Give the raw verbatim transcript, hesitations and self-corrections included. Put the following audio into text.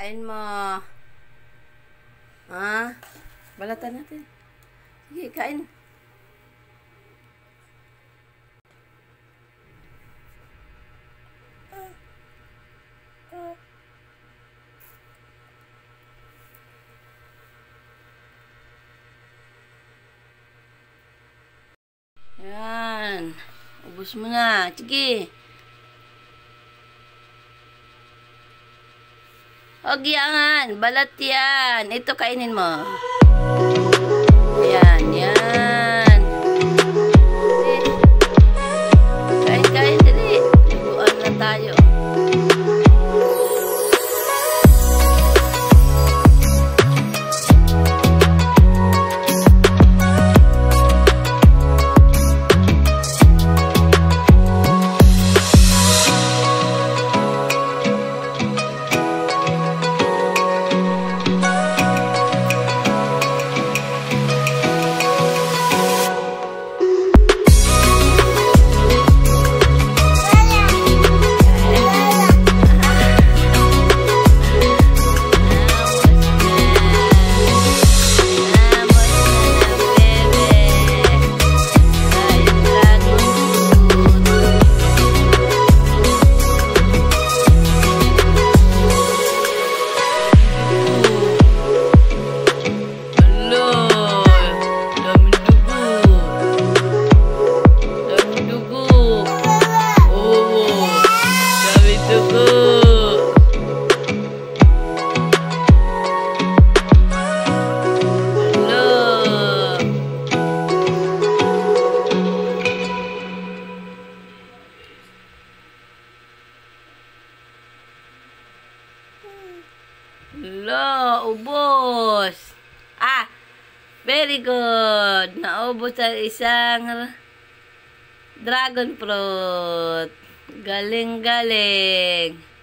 Kain mo. Ha? Balatan natin. Sige, kain. Yan. Ubus mo na. Sige. Huwag yan. Balat yan. Ito kainin mo. Yan. Yan. Kain, kain. Dali. Luguan na tayo. Lo, ubos. Ah, very good. Naubos ang isang dragon fruit. Galing-galing.